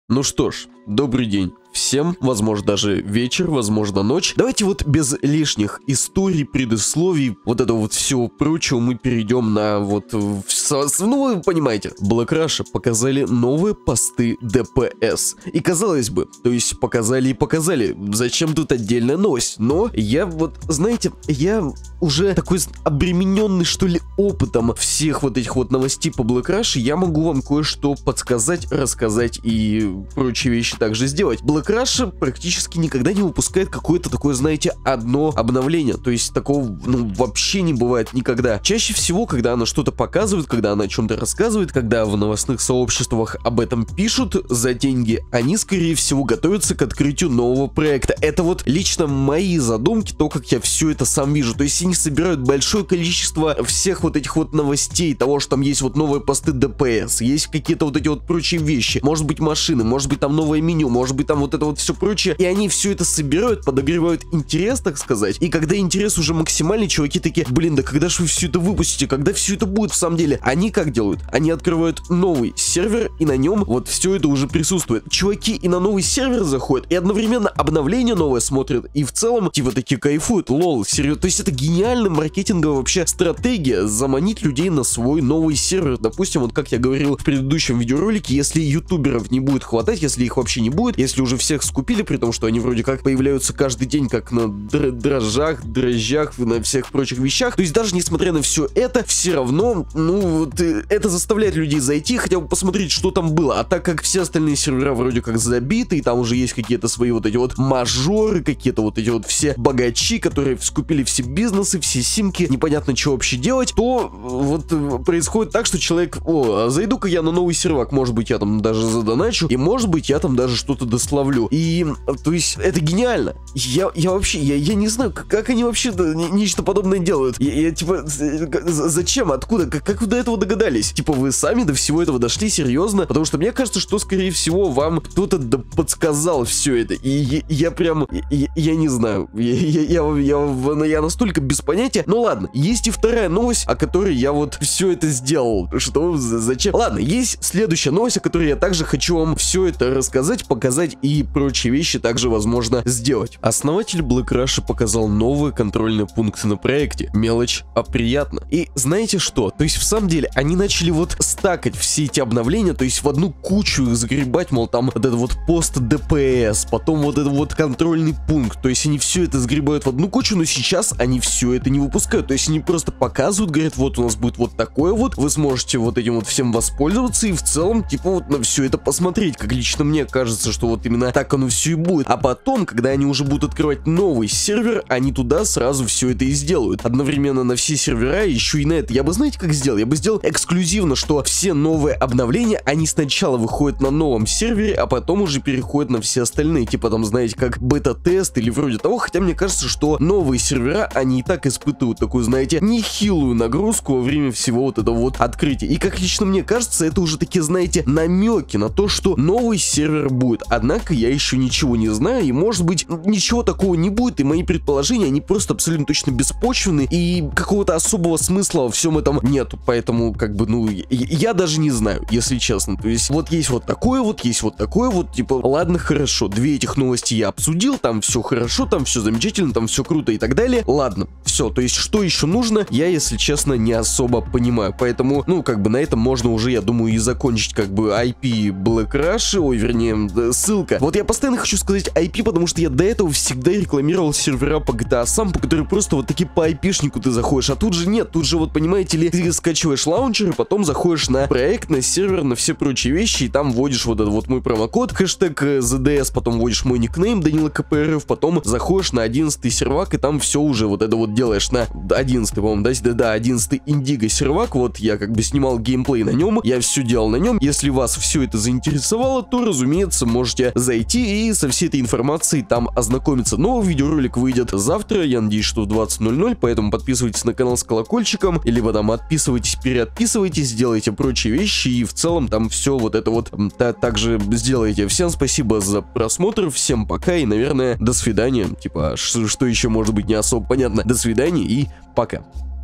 Ну что ж, добрый день всем, возможно даже вечер, возможно ночь. Давайте вот без лишних историй, предисловий, вот это вот всего прочего мы перейдем на вот, ну вы понимаете. Black Russia показали новые посты ДПС. И казалось бы, то есть показали и показали, зачем тут отдельная новость? Но я вот, знаете, я уже такой обремененный что ли опытом всех вот этих вот новостей по Black Russia, я могу вам кое-что подсказать, рассказать и прочие вещи также сделать. Black Russia практически никогда не выпускает какое-то такое, знаете, одно обновление. То есть такого, ну, вообще не бывает никогда. Чаще всего, когда она что-то показывает, когда она о чем-то рассказывает, когда в новостных сообществах об этом пишут за деньги, они, скорее всего, готовятся к открытию нового проекта. Это вот лично мои задумки, то, как я все это сам вижу. То есть они собирают большое количество всех вот этих вот новостей, того, что там есть вот новые посты ДПС, есть какие-то вот эти вот прочие вещи, может быть машины, может быть там новое меню, может быть там вот это вот все прочее, и они все это собирают, подогревают интерес, так сказать, и когда интерес уже максимальный, чуваки такие, блин, да когда же вы все это выпустите, когда все это будет в самом деле? Они как делают? Они открывают новый сервер, и на нем вот все это уже присутствует. Чуваки и на новый сервер заходят, и одновременно обновление новое смотрят, и в целом, типа, такие кайфуют, лол, серьезно, то есть это гениальная маркетинговая вообще стратегия, заманить людей на свой новый сервер. Допустим, вот как я говорил в предыдущем видеоролике, если ютуберов не будет хватать, если их вообще не будет, если уже всех скупили, при том, что они вроде как появляются каждый день, как на дрожжах, на всех прочих вещах, то есть даже несмотря на все это, все равно, ну вот, это заставляет людей зайти, хотя бы посмотреть, что там было, а так как все остальные сервера вроде как забиты, и там уже есть какие-то свои вот эти вот мажоры, какие-то вот эти вот все богачи, которые скупили все бизнесы, все симки, непонятно, что вообще делать, то вот происходит так, что человек, зайду-ка я на новый сервак, может быть, я там даже задоначу, и может быть, я там даже что-то дословлю. И, то есть, это гениально. Я вообще, я не знаю, как они вообще нечто подобное делают. Я типа, зачем, откуда, как вы до этого догадались? Типа, вы сами до всего этого дошли, серьезно? Потому что мне кажется, что, скорее всего, вам кто-то подсказал все это. И я прям, я не знаю, я настолько без понятия. Ну ладно, есть и вторая новость, о которой я вот все это сделал. Что, зачем? Ладно, есть следующая новость, о которой я также хочу вам все это рассказать, показать и прочие вещи также возможно сделать. Основатель Black Russia показал новые контрольные пункты на проекте. Мелочь, а приятно. И знаете что? То есть в самом деле они начали вот стакать все эти обновления, то есть в одну кучу их загребать, мол, там вот это вот пост ДПС, потом вот это вот контрольный пункт, то есть они все это сгребают в одну кучу, но сейчас они все это не выпускают, то есть они просто показывают, говорят, вот у нас будет вот такое вот, вы сможете вот этим вот всем воспользоваться и в целом, типа, вот на все это посмотреть, как лично мне кажется, что вот именно так оно все и будет. А потом, когда они уже будут открывать новый сервер, они туда сразу все это и сделают. Одновременно на все сервера, еще и на это. Я бы, знаете, как сделал? Я бы сделал эксклюзивно, что все новые обновления, они сначала выходят на новом сервере, а потом уже переходят на все остальные. Типа там, знаете, как бета-тест или вроде того. Хотя мне кажется, что новые сервера, они и так испытывают такую, знаете, нехилую нагрузку во время всего вот этого вот открытия. И как лично мне кажется, это уже такие, знаете, намеки на то, что новый сервер будет. Однако я еще ничего не знаю, и может быть ничего такого не будет, и мои предположения, они просто абсолютно точно беспочвенны, и какого-то особого смысла во всем этом нету. Поэтому, как бы, ну, я даже не знаю, если честно. То есть, вот есть вот такое вот, есть вот такое вот, типа, ладно, хорошо, две этих новости я обсудил, там все хорошо, там все замечательно, там все круто и так далее. Ладно, все, то есть, что еще нужно, я, если честно, не особо понимаю. Поэтому, ну, как бы, на этом можно уже, я думаю, и закончить, как бы, IP Black Russia, ой, вернее, ссылка. Вот я постоянно хочу сказать IP, потому что я до этого всегда рекламировал сервера по GTA сам, по которым просто вот такие по IP-шнику ты заходишь, а тут же нет, тут же вот, понимаете ли, ты скачиваешь лаунчер, и потом заходишь на проект, на сервер, на все прочие вещи, и там вводишь вот этот вот мой промокод, хэштег ZDS, потом вводишь мой никнейм, Данила КПРФ, потом заходишь на 11 сервак, и там все уже вот это вот делаешь на 11, по-моему, да, 11 Индиго сервак, вот я как бы снимал геймплей на нем, я все делал на нем. Если вас все это заинтересовало, то, разумеется, можете зайти и со всей этой информацией там ознакомиться. Новый видеоролик выйдет завтра, я надеюсь, что в 20:00, поэтому подписывайтесь на канал с колокольчиком, либо там отписывайтесь, переотписывайтесь, делайте прочие вещи, и в целом там все вот это вот также сделайте. Всем спасибо за просмотр, всем пока и, наверное, до свидания. Типа, что еще может быть не особо понятно. До свидания и пока.